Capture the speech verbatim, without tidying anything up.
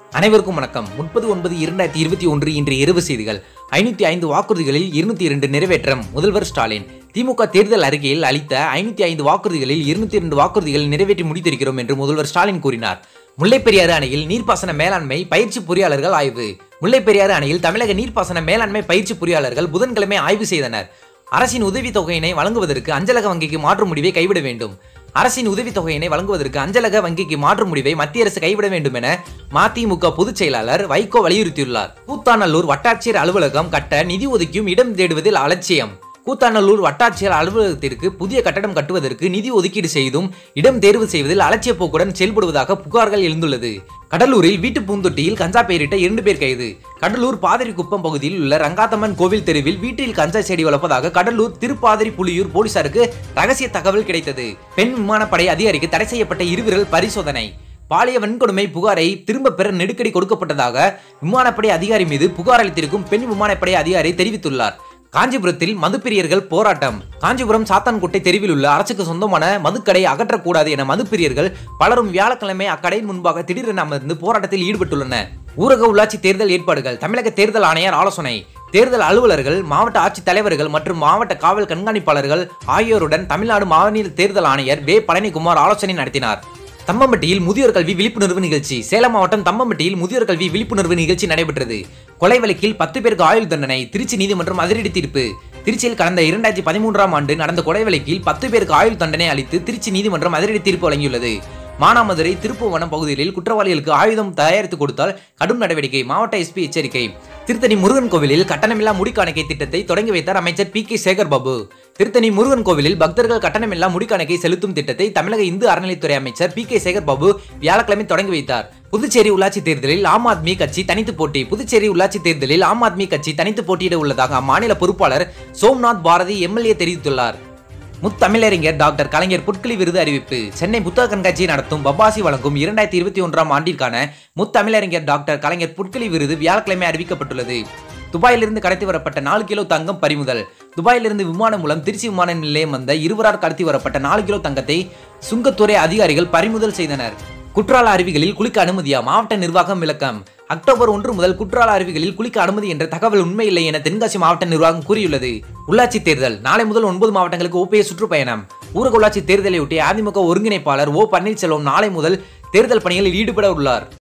அனைவருக்கும் வணக்கம். முப்பது ஒன்பது இரண்டாயிரத்தி இருபத்தி ஒன்று இன்றைய இரவு செய்திகள். ஐநூத்தி ஐந்து வாக்குறுதிகளில் இருநூத்தி இரண்டு நிறைவேற்றம். முதல்வர் ஸ்டாலின் திமுக தேர்தல் அறிக்கையில் அளித்த ஐநூத்தி ஐந்து வாக்குறுதிகளில் இருநூத்தி இரண்டு வாக்குறுதிகள் நிறைவேற்றி முடித்திருக்கிறோம் என்று முதல்வர் ஸ்டாலின் கூறினார். முல்லைப்பெரியாறு அணையில் நீர்ப்பாசன மேலாண்மை பயிற்சி பொறியாளர்கள் ஆய்வு. முல்லைப்பெரியாறு அணையில் தமிழக நீர்ப்பாசன மேலாண்மை பயிற்சி பொறியாளர்கள் புதன்கிழமை ஆய்வு செய்தனர். அரசின் உதவி தொகையினை வழங்குவதற்கு அஞ்சலக வங்கிக்கு மாற்றும் முடிவை கைவிட வேண்டும். அரசின் உதவி தொகையினை வழங்குவதற்கு அஞ்சலக வங்கிக்கு மாற்றும் முடிவை மத்திய அரசு கைவிட வேண்டும் என மதிமுக பொதுச் செயலாளர் வைகோ வலியுறுத்தியுள்ளார். கூத்தாநல்லூர் வட்டாட்சியர் அலுவலகம் கட்ட நிதி ஒதுக்கியும் இடம் தேடுவதில் அலட்சியம். கூத்தாநல்லூர் வட்டாட்சியர் அலுவலகத்திற்கு புதிய கட்டடம் கட்டுவதற்கு நிதி ஒதுக்கீடு செய்தும் இடம் தேர்வு செய்வதில் அலட்சிய போக்குடன் செயல்படுவதாக புகார்கள் எழுந்துள்ளது. கடலூரில் வீட்டு பூந்தொட்டியில் கஞ்சா பெயரிட்ட இரண்டு பேர் கைது. கடலூர் பாதிரிக்குப்பம் பகுதியில் உள்ள ரங்காத்தம்மன் கோவில் தெருவில் வீட்டில் கஞ்சா செடி வளர்ப்பதாக கடலூர் திருப்பாதிரி புலியூர் போலீசாருக்கு ரகசிய தகவல் கிடைத்தது. பெண் விமானப்படை அதிகாரிக்கு தடை செய்யப்பட்ட இருவிரல் பரிசோதனை. பாலிய வன்கொடுமை புகாரை திரும்ப பெற நெருக்கடி கொடுக்கப்பட்டதாக விமானப்படை அதிகாரி மீது புகார் அளித்திருக்கும் பெண் விமானப்படை அதிகாரி தெரிவித்துள்ளார். காஞ்சிபுரத்தில் மதுப்பிரியர்கள் போராட்டம். காஞ்சிபுரம் சாத்தான்கோட்டை தெருவில் உள்ள அரசுக்கு சொந்தமான மதுக்கடை அகற்றக்கூடாது என மதுப்பிரியர்கள் பலரும் வியாழக்கிழமை அக்கடையின் முன்பாக திடீரென அமர்ந்து போராட்டத்தில் ஈடுபட்டுள்ளனர். ஊரக உள்ளாட்சி தேர்தல் ஏற்பாடுகள். தமிழக தேர்தல் ஆணையர் ஆலோசனை. தேர்தல் அலுவலர்கள், மாவட்ட ஆட்சித் தலைவர்கள் மற்றும் மாவட்ட காவல் கண்காணிப்பாளர்கள் ஆகியோருடன் தமிழ்நாடு மாநில தேர்தல் ஆணையர் வே பழனிக்குமார் ஆலோசனை நடத்தினார். தம்மம்பட்டியில் முதியோர் கல்வி விழிப்புணர்வு நிகழ்ச்சி. சேலம் மாவட்டம் தம்மம்பட்டியில் முதியோர் கல்வி விழிப்புணர்வு நிகழ்ச்சி நடைபெற்றது. கொலை வழக்கில் பத்து பேருக்கு ஆயுள் தண்டனை. திருச்சி நீதிமன்றம் அதிரடி தீர்ப்பு. திருச்சியில் கடந்த இரண்டாயிரத்தி பதிமூன்றாம் ஆண்டு நடந்த கொலை வழக்கில் பத்து பேருக்கு ஆயுள் தண்டனை அளித்து திருச்சி நீதிமன்றம் அதிரடி தீர்ப்பு வழங்கியுள்ளது. மானாமதுரை திருப்புவனம் பகுதிகளில் குற்றவாளிகளுக்கு ஆயுதம் தயாரித்து கொடுத்தால் கடும் நடவடிக்கை. மாவட்ட எஸ்பி எச்சரிக்கை. திருத்தணி முருகன் கோவிலில் கட்டணமில்லா முடிக்காணிக்கை திட்டத்தை தொடங்கி வைத்தார் அமைச்சர் பி கே சேகர் பாபு. திருத்தணி முருகன் கோவிலில் பக்தர்கள் கட்டணமில்லா முடிக்காணிக்கை செலுத்தும் திட்டத்தை தமிழக இந்து அறநிலைத்துறை அமைச்சர் பி கே சேகர் பாபு வியாழக்கிழமை தொடங்கி வைத்தார். புதுச்சேரி உள்ளாட்சி தேர்தலில் ஆம் ஆத்மி கட்சி தனித்து போட்டி. புதுச்சேரி உள்ளாட்சி தேர்தலில் ஆம் ஆத்மி கட்சி தனித்து போட்டியிட உள்ளதாக அம்மாநில பொறுப்பாளர் சோம்நாத் பாரதி எம்எல்ஏ தெரிவித்துள்ளார். முத்தமிழறிஞர் டாக்டர் கலைஞர் புட்களி விருது அறிவிப்பு. சென்னை புத்தக கண்காட்சியை நடத்தும் பபாசி வழங்கும் இரண்டாயிரத்தி இருபத்தி ஒன்றாம் ஆண்டிற்கான முத்தமிழறிஞர் டாக்டர் கலைஞர் புட்களி விருது வியாழக்கிழமை அறிவிக்கப்பட்டுள்ளது. துபாயிலிருந்து கடத்தி வரப்பட்ட நாலு கிலோ தங்கம் பறிமுதல். துபாயிலிருந்து விமானம் மூலம் திருச்சி விமான நிலையம் வந்த இருவரால் கடத்தி வரப்பட்ட நாலு கிலோ தங்கத்தை சுங்கத்துறை அதிகாரிகள் பறிமுதல் செய்தனர். குற்றால அருவிகளில் குளிக்க அனுமதியா? மாவட்ட நிர்வாகம் விளக்கம். அக்டோபர் ஒன்று முதல் குற்றால அருவிகளில் குளிக்க அனுமதி என்ற தகவல் உண்மையில்லை என தென்காசி மாவட்ட நிர்வாகம் கூறியுள்ளது. உள்ளாட்சி தேர்தல். நாளை முதல் ஒன்பது மாவட்டங்களுக்கு ஓபிஎஸ் சுற்றுப்பயணம். ஊரக உள்ளாட்சி தேர்தலையொட்டி அதிமுக ஒருங்கிணைப்பாளர் ஓ பன்னீர்செல்வம் நாளை முதல் தேர்தல் பணிகளில் ஈடுபட உள்ளார்.